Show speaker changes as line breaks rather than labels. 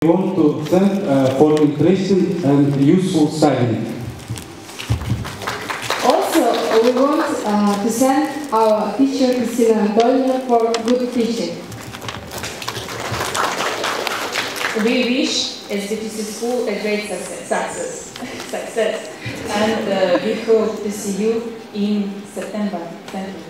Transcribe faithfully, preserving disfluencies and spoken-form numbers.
We want to thank uh, for interesting and useful study.
Also, we want uh, to thank our teacher Christina Antonina for good teaching.
We wish S D T C School a great success, success, success. and uh, we hope to see you in September. Thank you.